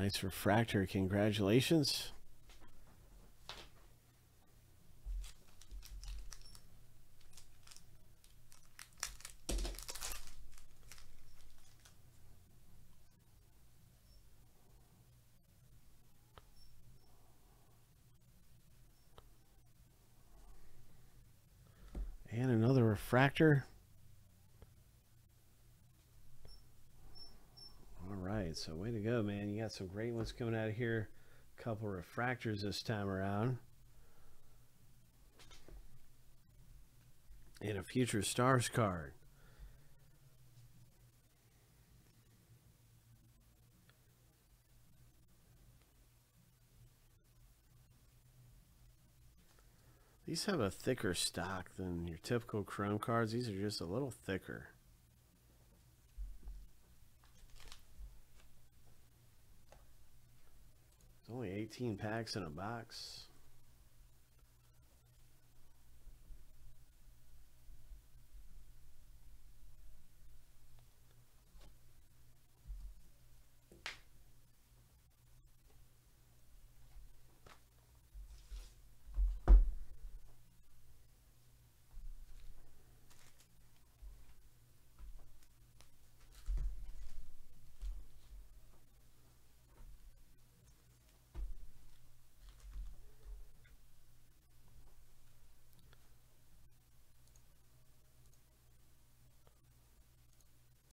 Nice refractor. Congratulations. And another refractor. All right, so way to go, man. You got some great ones coming out of here. A couple refractors this time around. And a Future Stars card. These have a thicker stock than your typical Chrome cards. These are just a little thicker. There's only 18 packs in a box.